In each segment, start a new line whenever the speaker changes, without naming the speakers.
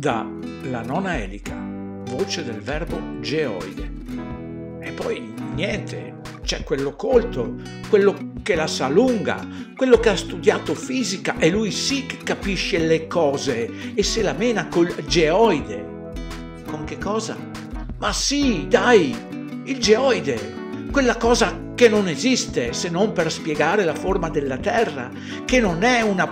da la nona elica, voce del verbo geoide. E poi niente, c'è quello colto, quello che la sa lunga, quello che ha studiato fisica e lui sì che capisce le cose e se la mena col geoide. Con che cosa? Ma sì, dai, il geoide, quella cosa che non esiste se non per spiegare la forma della Terra, che non è una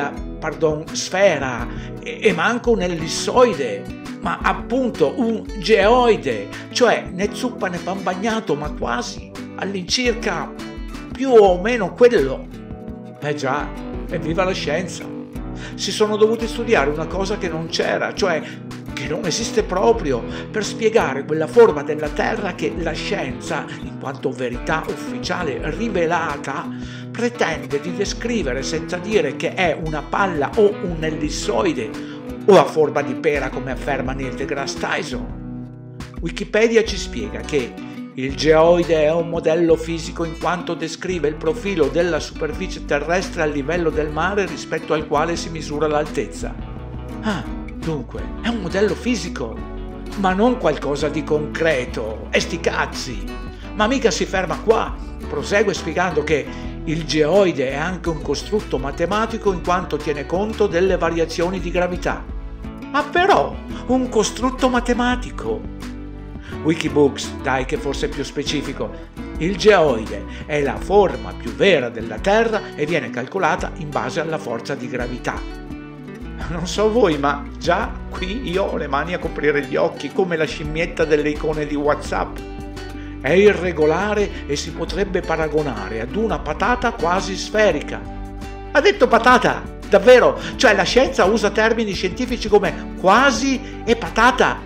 sfera e manco un ellissoide, ma appunto un geoide, cioè né zuppa né pan bagnato, ma quasi all'incirca più o meno quello. Già, evviva la scienza! Si sono dovuti studiare una cosa che non c'era, cioè che non esiste proprio, per spiegare quella forma della Terra che la scienza, in quanto verità ufficiale rivelata, pretende di descrivere senza dire che è una palla o un ellissoide o a forma di pera come afferma Neil deGrasse Tyson. Wikipedia ci spiega che il geoide è un modello fisico in quanto descrive il profilo della superficie terrestre a livello del mare rispetto al quale si misura l'altezza. Dunque, è un modello fisico, ma non qualcosa di concreto. E sti cazzi! Ma mica si ferma qua. Prosegue spiegando che il geoide è anche un costrutto matematico in quanto tiene conto delle variazioni di gravità. Ma però, un costrutto matematico! Wikibooks, dai che forse è più specifico. Il geoide è la forma più vera della Terra e viene calcolata in base alla forza di gravità. Non so voi, ma già qui io ho le mani a coprire gli occhi come la scimmietta delle icone di WhatsApp. È irregolare e si potrebbe paragonare ad una patata quasi sferica. Ha detto patata, davvero? Cioè la scienza usa termini scientifici come quasi e patata.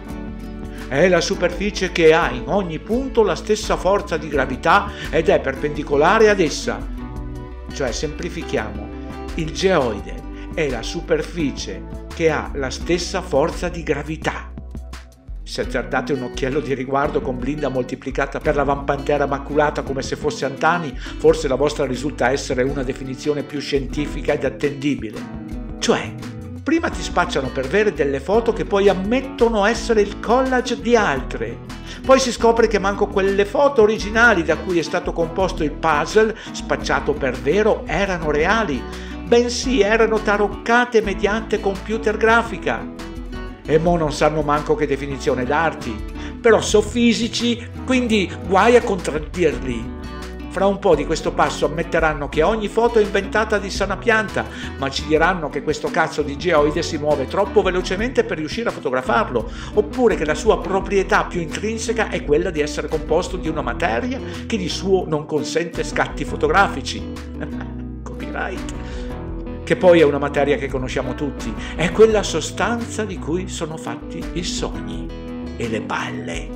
È la superficie che ha in ogni punto la stessa forza di gravità ed è perpendicolare ad essa. Cioè, semplifichiamo, il geoide è la superficie che ha la stessa forza di gravità. Se azzardate un occhiello di riguardo con Blinda moltiplicata per la vampantera maculata come se fosse Antani, forse la vostra risulta essere una definizione più scientifica ed attendibile. Cioè, prima ti spacciano per vere delle foto che poi ammettono essere il collage di altre. Poi si scopre che manco quelle foto originali da cui è stato composto il puzzle, spacciato per vero, erano reali, bensì erano taroccate mediante computer grafica. E mo non sanno manco che definizione darti, però so fisici, quindi guai a contraddirli. Fra un po' di questo passo ammetteranno che ogni foto è inventata di sana pianta, ma ci diranno che questo cazzo di geoide si muove troppo velocemente per riuscire a fotografarlo, oppure che la sua proprietà più intrinseca è quella di essere composto di una materia che di suo non consente scatti fotografici. Copyright. Che poi è una materia che conosciamo tutti, è quella sostanza di cui sono fatti i sogni e le balle.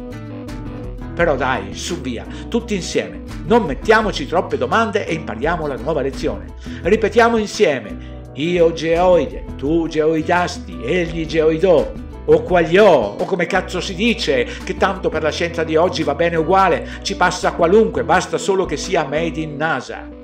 Però dai, su via, tutti insieme, non mettiamoci troppe domande e impariamo la nuova lezione. Ripetiamo insieme, io geoide, tu geoidasti, egli geoidò, o quagliò, o come cazzo si dice, che tanto per la scienza di oggi va bene uguale, ci passa qualunque, basta solo che sia made in NASA.